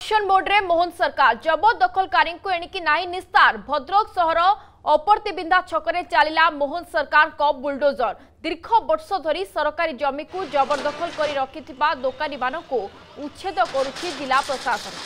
Election board रे मोहन सरकार जबरदखलकारी को एणिकी नाही निस्तार। भद्रक सहर अपर्तिबिंदा छकरे चलिला मोहन सरकार को बुलडोजर। दीर्घ वर्ष धरी सरकारी जमी को जबरदखल करी रखिथिबा दोकानी मानकु उच्छेद करुछि जिला प्रशासन।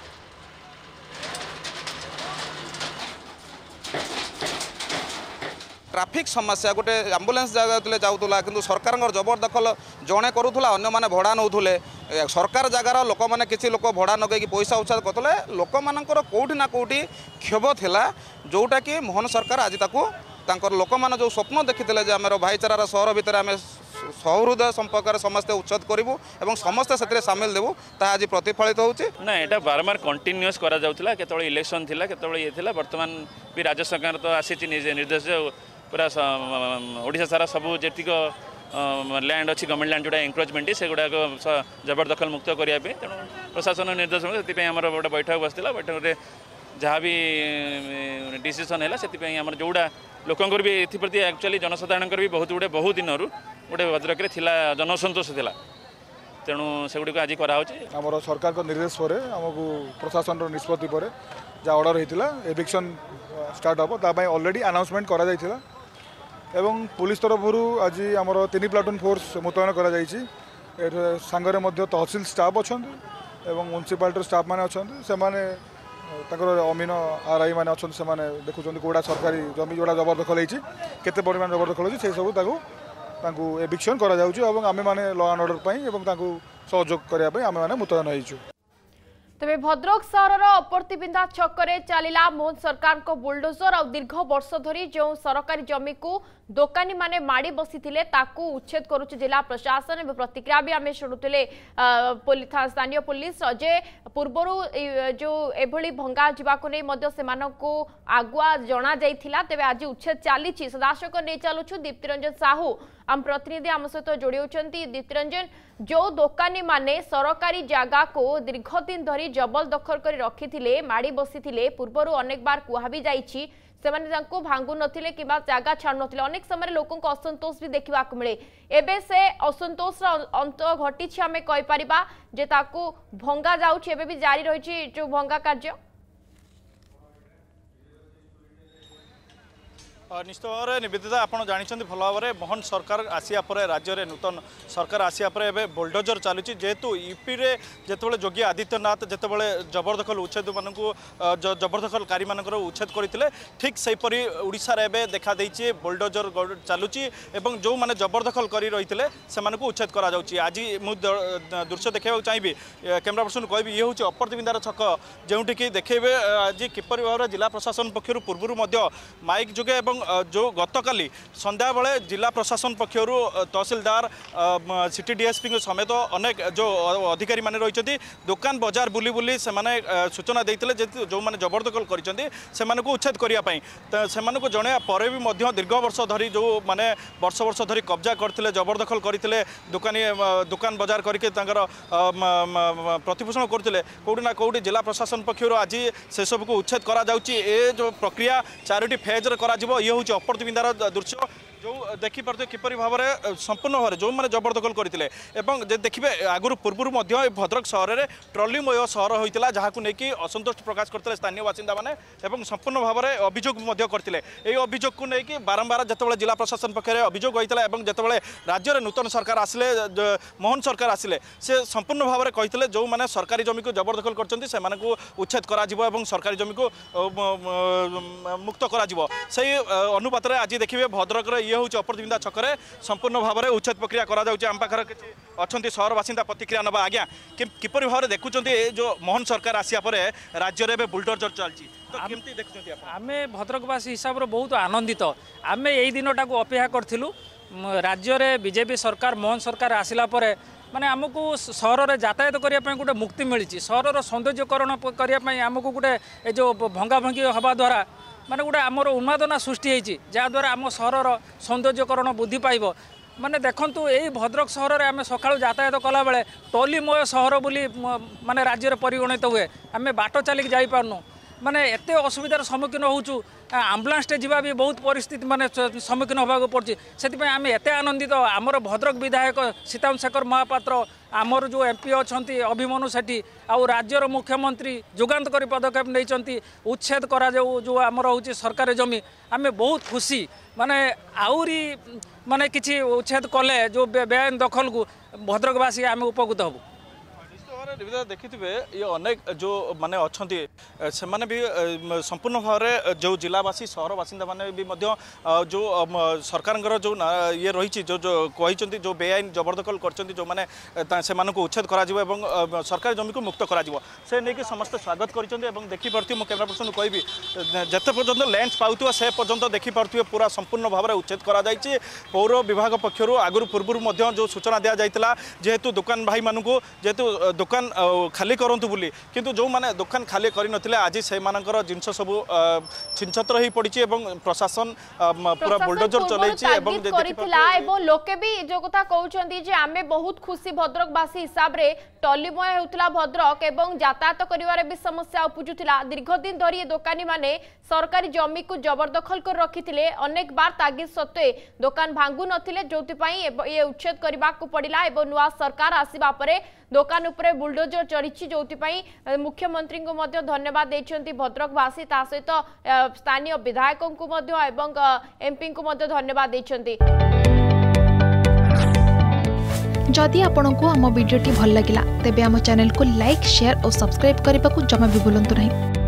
ट्राफिक समस्या गोटे आंबुलांस जाऊला किंतु सरकार जबरदखल जड़े करूला अन्य माने भड़ा नौले सरकार जगार लोक मैंने किसी लोक भड़ा नगे पैसा उच्छेद करते लोक मानकर कौटी ना कौटी क्षोभ थिला जोटा कि मोहन सरकार आज ताको लोक मैंने जो स्वप्न देखी आम भाईचारार सहर भितर आम सहृदय संपर्क समस्ते उच्छेद करूँ और समस्ते से सामिल देवु ता आज प्रतिफलित होउछि ना। यहाँ बारंबार कंटिन्यूअस करा जाउथिला केतळे इलेक्शन थिला केतळे ये थिला वर्तमान भी राज्य सरकार तो आसी निर्देश पूरा ओडिशा सारा सबू जेतिक लैंड अच्छी गवर्नमेंट लैंड जोड़ा एनक्रोचमेंट से गुड़ाक जबरदखल मुक्त करने तेणु प्रशासन निर्देश से आम गोटे बैठक बसला बैठक में जहाँ भी डिसीजन है से जोड़ा लोकंर भी एप्रति एक्चुअली जनसाधारण भी बहुत दिन गोटे भद्रक जनसंतोष था तेणु से गुड़ आज करार सरकार को निर्देश पर आमको प्रशासन निष्पत्ति पर जहाँ ऑर्डर होता एविक्शन स्टार्ट हम ताप ऑलरेडी अनाउंसमेंट करा जाइथिला एवं पुलिस तरफ आज आमर 3 प्लाटून फोर्स मुतयन करा जाइछि। सांगरे मध्य तहसील स्टाफ अच्छा एवं म्युनिसिपालिटी स्टाफ मैंने अच्छा अमीन आरआई मैंने अच्छा से देखुं कौड़ा सरकारी जमी जोड़ा जबरदखल होती केते परिमाण जबरदखल होती सब एविक्शन करा जाउछि एवं आमे माने लॉ एंड ऑर्डर पई एवं सहयोग करने आमे माने मुतयन होइछु। तेबे भद्रक सहर अपर्तिबिंदा छकरे चलिला मोहन सरकार को बुलडोजर और दीर्घ वर्ष धरी जो सरकारी जमी को दोकानी माने माड़ी बसीथिले ताकू उच्छेद करुचे जिला प्रशासन। एवं प्रतिक्रिया भी आमे शुणुतिले स्थानीय पुलिस जे पूर्वरु जो एभली भंगा जीवाको नै मध्य सेमानकु आगुआ जना जाइथिला तेबे आज उच्छेद चलीछि। सदाशक नै चालुछु दीप्ति रंजन साहू आम प्रतिनिधि आम सहित जोड़ी होती। दीप्ति रंजन जो दोकानी माने सरकारी जगह को दीर्घ दिन धरी जबरदखल कर रखी माड़ी बसी पूर्वर अनेक बार कुहा भी जाइछि सेमाने भांगु नथिले किबा जागा छाड़ु नथिले अनेक समय लोकों को असंतोष भी देखा मिले। एबे से असंतोष अंत घटी आमे कहि परिबा जे ताकू भंगा जाउछि एबे भी जारी रही जो भंगा कार्य। निश्चित भाव में निवेदिता आप जानते भल भाव में मोहन सरकार आसिया पर राज्य में नूतन सरकार आसिया पर एवं बुलडोजर चलुची जेहेतु यूपी रे जितेबाला योगी आदित्यनाथ जितेबाला जबरदखल उच्छेद मान जबरदखलकारी मान उच्छेद करते ठीक सेपरी ओडिशा रे एवं देखा देइछि बुलडोजर चलुची एवं जो मैंने जबरदखल कर रही से उच्छेद करा जाउछि। आज मुझे दृश्य देखा चाहिए कैमरा पर्सन कहबी ये हूँ अपर्तिबिंदार छक जोटिकी देखेबे आज किपर भाव में जिला प्रशासन पक्षर पूर्व माइक जुगे एवं जो गतकाली संध्या बेले जिला प्रशासन पक्षर तहसीलदार सिटी डीएसपी समेत अनेक जो अधिकारी माने रही दुकान बजार बुली बुली से सूचना देते जो मैंने जबरदखल कर उच्छेद करने जन पर भी दीर्घ वर्ष धरी जो मैंने वर्ष वर्ष धरी कब्जा करते जबरदखल करते दुकान बजार करके प्रतिपोषण करते कौटी ना कौटी जिला प्रशासन पक्षर आज से सबको उच्छेद करा जो प्रक्रिया 4टी फेज्रे करा ये हूँ अपर्तिबिंदार दृश्य जो देखिपे किपर भाव में संपूर्ण भाव में जो मैंने जबरदखल करते देखिए आगुरी पूर्व भद्रक सहर में ट्रॉलीमय सहर होता जहाँ को लेकिन असंतोष प्रकाश करते स्थानीय बासिंदा मैंने संपूर्ण भाव में अभियोग करते ये अभियोग को लेकिन बारंबार जिते जिला प्रशासन पक्ष अभियोग होता है जिते राज्य में नूतन सरकार आसिले मोहन सरकार आसिले से संपूर्ण भाव में कहते जो मैंने सरकारी जमी को जबरदखल कर उच्छेद करा सरकारी जमी को मुक्त कर अनुपात आज देखिए भद्रक ये हूँ अपर्तिबिंदा छकरे संपूर्ण भाव में उच्छेद प्रक्रिया करा पाखर किसी अच्छा सहर बासिंदा प्रतिक्रिया नवा आज्ञा किपर भाव में देखुं जो मोहन सरकार आसिया पर राज्य में बुलडोजर चलती आम भद्रकवासी हिसाब से बहुत आनंदित आम यही दिन टाक अपेक्षा करूँ राज्य में बीजेपी सरकार मोहन सरकार आसला माने आमको सहर में यातायात करने गोटे मुक्ति मिली सहर सौंदर्यकरण करने आमको गोटे जो भंगा भंगी हवा द्वारा माने गोटे आमर उन्मादना सृष्टि होती जहाँद्वारा आम सहर सौंदर्यकरण वृद्धि पाइब। माने देखंतु यही भद्रक सहर में आम सका यातायात कला बेले टॉलीमय सहर बोली माने राज्य में परिगणित हुए आम बाट चलिक जापारनु माने एते असुविधार सम्मुखीन होचु आम्बुलांसटे जीवा भी बहुत परिस्थिति माने सम्मुखीन होबाक पड़छि सेति आमे एते आनंदित आमर भद्रक विधायक सीताराम शेखर महापात्र आमर जो एमपी अच्छा अभिमन्यु सेठी आउ राज्यर मुख्यमंत्री जुगान्तकारी पदक्षेप नहीं उच्छेद करा जो आमर हूँ सरकारी जमी आमे बहुत खुशी माने आउरी माने किछि उच्छेद कले जो बेआईन दखल को भद्रकवासी आमे उपकृत हबु। देखिए ये अनेक जो माने अच्छी से माने भी संपूर्ण भाव में जो जिलावासी सहर बासिंदा माने भी मध्य जो सरकार जो ये रही जो कहते जो बेआईन जबरदखल कर जो मैंने से उच्छेद कर सरकारी जमी को मुक्त कर से नहीं समस्त स्वागत कर देखिपे मो कैमेरा पर्सन कहबी जिते पर्यटन लैंड पाऊे से पर्यटन देखिपे पूरा संपूर्ण भाव में उच्छेद कर पौर विभाग पक्षर आगु पूर्व जो सूचना दि जाता जेहेतु दुकान भाई मानू जेहेतु दुकान खाली करंतु बोली किंतु जो माने दुकान खाली करि नथिले आज से मानकर जिंस सब छिनछत्र ही पड़िछि एवं प्रशासन पूरा बुलडोजर चलैछि एवं करितला एवं लोके भी जो कथा कहउछंती जे आमे बहुत खुशी भद्रकवासी हिसाब रे टलीमय हेउतला भद्रक एवं यातायात करिवारे भी समस्या उपजुथिला दीर्घ दिन धरि दुकानी माने सरकारी जमी को जबरदखल कर रखिथिले अनेक बार तागिद सत्वे दुकान भांगु नथिले जोति पई ये उच्छेद करबा को पड़िला एवं नुआ सरकार आसीबा परे दुकान उपरे बुलडोजर चढ़ी जो मुख्यमंत्री को मध्य धन्यवाद देछंती भद्रकवासी ता सहित स्थानीय विधायकों को मध्य एवं एमपी को मध्य धन्यवाद देछंती। जदि आपंक आम भिडी भल लगा तेब आम चैनल को लाइक शेयर और सब्सक्राइब करने को जमा भी भूलु नहीं।